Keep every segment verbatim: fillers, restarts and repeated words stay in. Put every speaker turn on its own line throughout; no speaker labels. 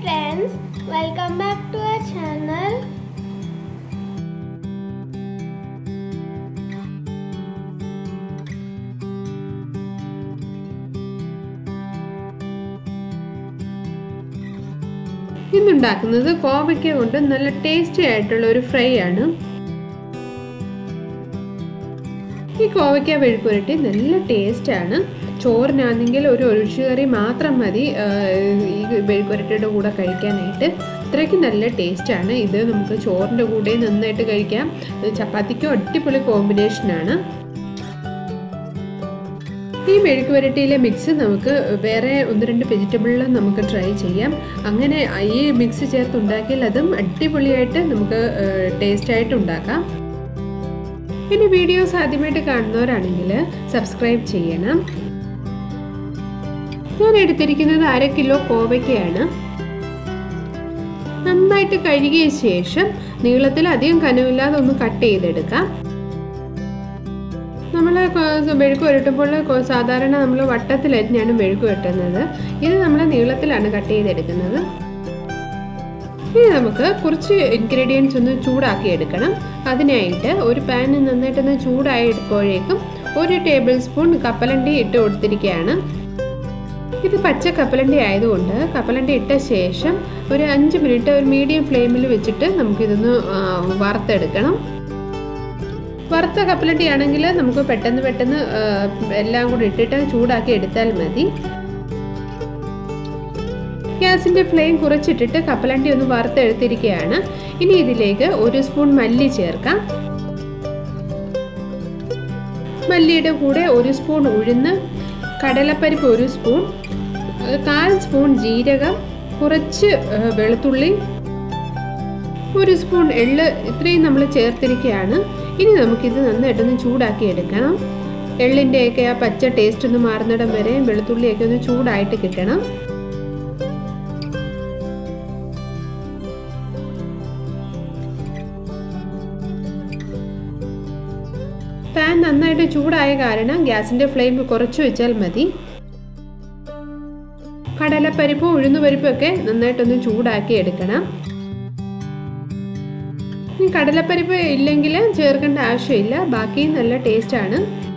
friends, welcome back to our channel. ഇന്നുണ്ടാക്കുന്നത് കോവയ്ക്ക കൊണ്ട് നല്ല ടേസ്റ്റി ആയിട്ടുള്ള ഒരു ഫ്രൈ ആണ്. ഈ കോവയ്ക്ക മെഴുക്കുവരട്ടി നല്ല ടേസ്റ്റ് ആണ്. ചോറിനാണെങ്കിൽ ഒരു ഒഴിച്ചുകറി മാത്രം മതി ഈ മെഴുക്കുവരട്ടിയുടെ കൂടെ കഴിക്കാനായിട്ട്. അത്രയ്ക്ക് നല്ല ടേസ്റ്റാണ്. ഇത് നമുക്ക് ചോറിൻ്റെ കൂടെ നന്നായിട്ട് കഴിക്കാം. ചപ്പാത്തിക്കും അടിപൊളി കോമ്പിനേഷനാണ്. ഈ മെഴുക്കുവരട്ടിയിലെ മിക്സ് നമുക്ക് വേറെ ഒന്ന് രണ്ട് വെജിറ്റബിളിലും നമുക്ക് ട്രൈ ചെയ്യാം. അങ്ങനെ ഈ മിക്സ് ചേർത്ത് ഉണ്ടാക്കിയാൽ അതും അടിപൊളിയായിട്ട് നമുക്ക് ടേസ്റ്റായിട്ട് ഉണ്ടാക്കാം. ഇനി വീഡിയോസ് ആദ്യമായിട്ട് കാണുന്നവരാണെങ്കിൽ സബ്സ്ക്രൈബ് ചെയ്യണം. ഞാൻ എടുത്തിരിക്കുന്നത് അര കിലോ കോവയ്ക്കയാണ്. നന്നായിട്ട് കഴുകിയ ശേഷം നീളത്തിൽ അധികം കനമില്ലാതെ ഒന്ന് കട്ട് ചെയ്തെടുക്കാം. നമ്മൾ മെഴുക്ക് പുരട്ടുമ്പോൾ സാധാരണ നമ്മൾ വട്ടത്തിലരിഞ്ഞാണ് മെഴുക്ക് പുരട്ടുന്നത്. ഇത് നമ്മൾ നീളത്തിലാണ് കട്ട് ചെയ്തെടുക്കുന്നത്. ഇനി നമുക്ക് കുറച്ച് ഇൻഗ്രീഡിയൻസ് ഒന്ന് ചൂടാക്കി എടുക്കണം. അതിനായിട്ട് ഒരു പാൻ നന്നായിട്ടൊന്ന് ചൂടായപ്പോഴേക്കും ഒരു ടേബിൾ സ്പൂൺ കപ്പലണ്ടി ഇട്ട് കൊടുത്തിരിക്കുകയാണ്. ഇത് പച്ച കപ്പലണ്ടി ആയതുകൊണ്ട് കപ്പലണ്ടി ഇട്ട ശേഷം ഒരു അഞ്ച് മിനിറ്റ് ഒരു മീഡിയം ഫ്ലെയിമിൽ വെച്ചിട്ട് നമുക്കിതൊന്ന് വറുത്തെടുക്കണം. വറുത്ത കപ്പലണ്ടി ആണെങ്കിൽ നമുക്ക് പെട്ടെന്ന് പെട്ടെന്ന് എല്ലാം കൂടി ഇട്ടിട്ട് ചൂടാക്കി എടുത്താൽ മതി. ഗ്യാസിൻ്റെ ഫ്ലെയിം കുറച്ചിട്ടിട്ട് കപ്പലണ്ടി ഒന്ന് വറുത്തെടുത്തിരിക്കുകയാണ്. ഇനി ഇതിലേക്ക് ഒരു സ്പൂൺ മല്ലി ചേർക്കാം. മല്ലിയുടെ കൂടെ ഒരു സ്പൂൺ ഉഴുന്ന്, കടലപ്പരിപ്പ് ഒരു സ്പൂൺ, കാൽ സ്പൂൺ ജീരകം, കുറച്ച് വെളുത്തുള്ളി, ഒരു സ്പൂൺ എള്ള്, ഇത്രയും നമ്മൾ ചേർത്തിരിക്കുകയാണ്. ഇനി നമുക്കിത് നന്നായിട്ടൊന്ന് ചൂടാക്കി എടുക്കണം. എള്ളിൻ്റെയൊക്കെ ആ പച്ച ടേസ്റ്റ് ഒന്ന് മാറുന്നിടം വരെ വെളുത്തുള്ളിയൊക്കെ ഒന്ന് ചൂടായിട്ട് കിട്ടണം. പാൻ നന്നായിട്ട് ചൂടായ കാരണം ഗ്യാസിൻ്റെ ഫ്ലെയിം കുറച്ച് വെച്ചാൽ മതി. കടലപ്പരിപ്പും ഉഴുന്നുപരിപ്പും ഒക്കെ നന്നായിട്ടൊന്ന് ചൂടാക്കി എടുക്കണം. കടലപ്പരിപ്പ് ഇല്ലെങ്കിൽ ചേർക്കേണ്ട ആവശ്യമില്ല, ബാക്കി നല്ല ടേസ്റ്റാണ്.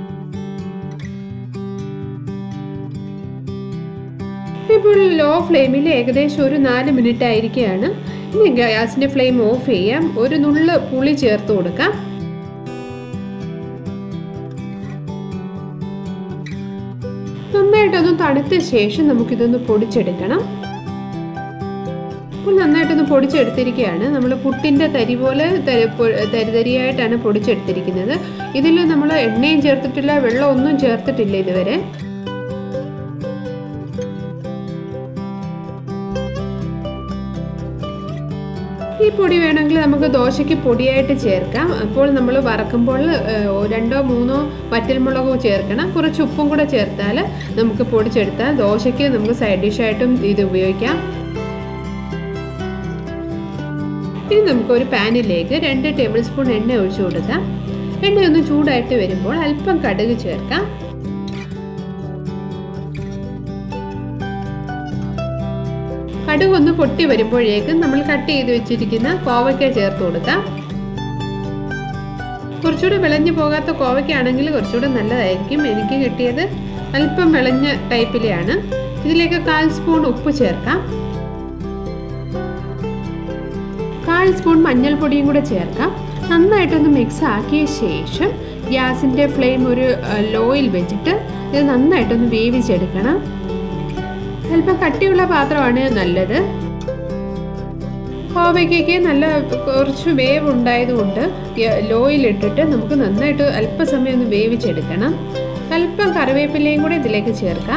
ഇപ്പോൾ ലോ ഫ്ലെയിമിൽ ഏകദേശം ഒരു നാല് മിനിറ്റ് ആയിരിക്കുകയാണ്. ഇനി ഗ്യാസിൻ്റെ ഫ്ലെയിം ഓഫ് ചെയ്യാം. ഒരു നുള്ള് പുളി ചേർത്ത് കൊടുക്കാം. നന്നായിട്ടൊന്ന് തണുത്ത ശേഷം നമുക്കിതൊന്ന് പൊടിച്ചെടുക്കണം. ഇപ്പോൾ നന്നായിട്ടൊന്ന് പൊടിച്ചെടുത്തിരിക്കുകയാണ്. നമ്മൾ പുട്ടിൻ്റെ തരി പോലെ തരിതരിയായിട്ടാണ് പൊടിച്ചെടുത്തിരിക്കുന്നത്. ഇതിൽ നമ്മൾ എണ്ണയും ചേർത്തിട്ടില്ല, വെള്ളം ഒന്നും ചേർത്തിട്ടില്ല ഇതുവരെ. ഈ പൊടി വേണമെങ്കിൽ നമുക്ക് ദോശയ്ക്ക് പൊടിയായിട്ട് ചേർക്കാം. അപ്പോൾ നമ്മൾ വറക്കുമ്പോൾ രണ്ടോ മൂന്നോ വറ്റൽമുളകോ ചേർക്കണം. കുറച്ച് ഉപ്പും കൂടെ ചേർത്താൽ നമുക്ക് പൊടിച്ചെടുത്താൽ ദോശയ്ക്ക് നമുക്ക് സൈഡ് ഡിഷായിട്ടും ഇത് ഉപയോഗിക്കാം. ഇനി നമുക്കൊരു പാനിലേക്ക് രണ്ട് ടേബിൾ സ്പൂൺ എണ്ണ ഒഴിച്ചു കൊടുക്കാം. എണ്ണ ഒന്ന് ചൂടായിട്ട് വരുമ്പോൾ അല്പം കടുക് ചേർക്കാം. കടുക് ഒന്ന് പൊട്ടി വരുമ്പോഴേക്കും നമ്മൾ കട്ട് ചെയ്ത് വെച്ചിരിക്കുന്ന കോവയ്ക്ക ചേർത്ത് കൊടുക്കാം. കുറച്ചുകൂടെ വിളഞ്ഞു പോകാത്ത കോവയ്ക്കാണെങ്കിൽ കുറച്ചുകൂടെ നല്ലതായിരിക്കും. എനിക്ക് കിട്ടിയത് അല്പം വിളഞ്ഞ ടൈപ്പിലെയാണ്. ഇതിലേക്ക് കാൽ സ്പൂൺ ഉപ്പ് ചേർക്കാം. കാൽ സ്പൂൺ മഞ്ഞൾപ്പൊടിയും കൂടെ ചേർക്കാം. നന്നായിട്ടൊന്ന് മിക്സ് ആക്കിയ ശേഷം ഗ്യാസിൻ്റെ ഫ്ലെയിം ഒരു ലോയിൽ വെച്ചിട്ട് ഇത് നന്നായിട്ടൊന്ന് വേവിച്ചെടുക്കണം. അല്പം കട്ടിയുള്ള പാത്രമാണ് നല്ലത്. കോവയ്ക്കയ്ക്ക് നല്ല കുറച്ച് വേവ് ഉണ്ടായതുകൊണ്ട് ലോയിലിട്ടിട്ട് നമുക്ക് നന്നായിട്ട് അല്പസമയം ഒന്ന് വേവിച്ചെടുക്കണം. അല്പം കറിവേപ്പിലയും കൂടെ ഇതിലേക്ക് ചേർക്കാം.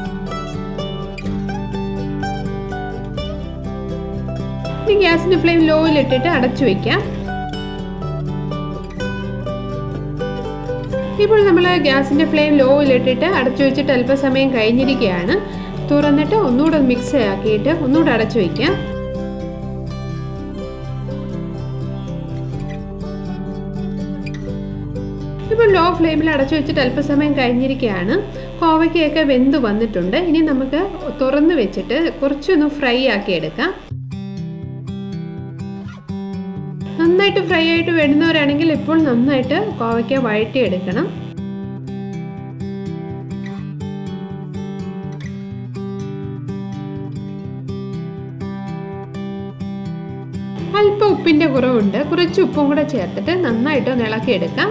ഇനി ഗ്യാസിൻ്റെ ഫ്ലെയിം ലോയിലിട്ടിട്ട് അടച്ചു വയ്ക്കാം. ഇപ്പോൾ നമ്മൾ ഗ്യാസിൻ്റെ ഫ്ലെയിം ലോയിലിട്ടിട്ട് അടച്ചു വെച്ചിട്ട് അല്പസമയം കഴിഞ്ഞിരിക്കുകയാണ്. തുറന്നിട്ട് ഒന്നുകൂടെ മിക്സ് ആക്കിയിട്ട് ഒന്നുകൂടെ അടച്ചു വയ്ക്കാം. ഇപ്പോൾ ലോ ഫ്ലെയിമിൽ അടച്ചു വെച്ചിട്ട് അല്പസമയം കഴിഞ്ഞിരിക്കുകയാണ്. കോവയ്ക്കൊക്കെ വെന്ത് വന്നിട്ടുണ്ട്. ഇനി നമുക്ക് തുറന്ന് വെച്ചിട്ട് കുറച്ചൊന്ന് ഫ്രൈ ആക്കി എടുക്കാം. നന്നായിട്ട് ഫ്രൈ ആയിട്ട് വരുന്നവരാണെങ്കിൽ ഇപ്പോൾ നന്നായിട്ട് കോവയ്ക്ക വഴറ്റിയെടുക്കണം. അല്പം ഉപ്പിൻ്റെ കുറവുണ്ട്. കുറച്ച് ഉപ്പും കൂടെ ചേർത്തിട്ട് നന്നായിട്ട് ഇളക്കിയെടുക്കാം.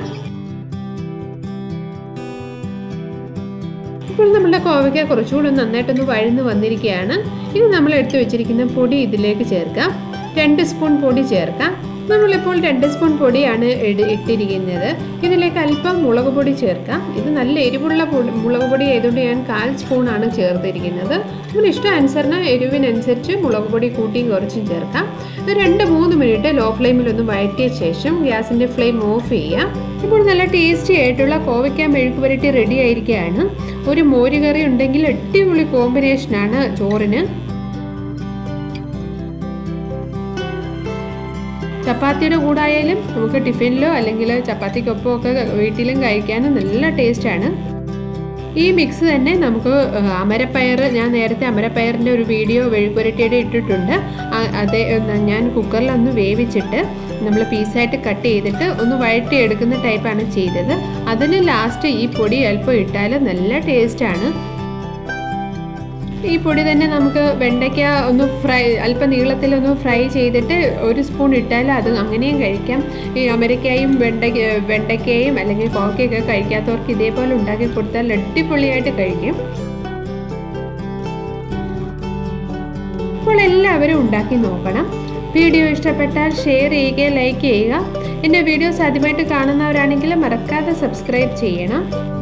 ഇപ്പോൾ നമ്മുടെ കോവയ്ക്ക കുറച്ചുകൂടി നന്നായിട്ടൊന്ന് വഴന്ന് വന്നിരിക്കുകയാണ്. ഇനി നമ്മൾ എടുത്തു വെച്ചിരിക്കുന്ന പൊടി ഇതിലേക്ക് ചേർക്കാം. രണ്ട് സ്പൂൺ പൊടി ചേർക്കാം. നമ്മളിപ്പോൾ രണ്ട് സ്പൂൺ പൊടിയാണ് ഇട്ടിരിക്കുന്നത്. ഇതിലേക്ക് അല്പം മുളക് പൊടി ചേർക്കാം. ഇത് നല്ല എരിവുള്ള പൊടി മുളക് പൊടി ആയതുകൊണ്ട് ഞാൻ കാൽ സ്പൂണാണ് ചേർത്തിരിക്കുന്നത്. നമ്മുടെ ഇഷ്ടാനുസരണം എരിവിനനുസരിച്ച് മുളക് പൊടി കൂട്ടിയും കുറച്ചും ചേർക്കാം. ഇത് രണ്ട് മൂന്ന് മിനിറ്റ് ലോ ഫ്ലെയിമിലൊന്ന് വഴറ്റിയ ശേഷം ഗ്യാസിൻ്റെ ഫ്ലെയിം ഓഫ് ചെയ്യാം. ഇപ്പോൾ നല്ല ടേസ്റ്റി ആയിട്ടുള്ള കോവയ്ക്ക മെഴുക്ക് പുരട്ടി റെഡി ആയിരിക്കുകയാണ്. ഒരു മോരുകറി ഉണ്ടെങ്കിൽ അടിപൊളി കോമ്പിനേഷനാണ് ചോറിന്. ചപ്പാത്തിയുടെ കൂടായാലും നമുക്ക് ടിഫിനിലോ അല്ലെങ്കിൽ ചപ്പാത്തിക്കൊപ്പം ഒക്കെ വീട്ടിലും കഴിക്കാനും നല്ല ടേസ്റ്റാണ്. ഈ മിക്സ് തന്നെ നമുക്ക് അമരപ്പയർ, ഞാൻ നേരത്തെ അമരപ്പയറിൻ്റെ ഒരു വീഡിയോ മെഴുക്കുപുരട്ടിയുടെ ഇട്ടിട്ടുണ്ട്. അതേ ഞാൻ കുക്കറിലൊന്ന് വേവിച്ചിട്ട് നമ്മൾ പീസായിട്ട് കട്ട് ചെയ്തിട്ട് ഒന്ന് വഴറ്റി എടുക്കുന്ന ടൈപ്പാണ് ചെയ്തത്. അതിന് ലാസ്റ്റ് ഈ പൊടി അല്പം ഇട്ടാൽ നല്ല ടേസ്റ്റാണ്. ഈ പൊടി തന്നെ നമുക്ക് വെണ്ടയ്ക്ക ഒന്ന് ഫ്രൈ അല്പം നീളത്തിലൊന്ന് ഫ്രൈ ചെയ്തിട്ട് ഒരു സ്പൂൺ ഇട്ടാൽ അത് അങ്ങനെയും കഴിക്കാം. ഈ അമരയ്ക്കായും വെണ്ടയ്ക്ക വെണ്ടയ്ക്കയും അല്ലെങ്കിൽ കോവയ്ക്കൊക്കെ കഴിക്കാത്തവർക്ക് ഇതേപോലെ ഉണ്ടാക്കി കൊടുത്താൽ അടിപൊളിയായിട്ട് കഴിക്കും. അപ്പോൾ എല്ലാവരും ഉണ്ടാക്കി നോക്കണം. വീഡിയോ ഇഷ്ടപ്പെട്ടാൽ ഷെയർ ചെയ്യുക, ലൈക്ക് ചെയ്യുക. എൻ്റെ വീഡിയോസ് ആദ്യമായിട്ട് കാണുന്നവരാണെങ്കിൽ മറക്കാതെ സബ്സ്ക്രൈബ് ചെയ്യണം.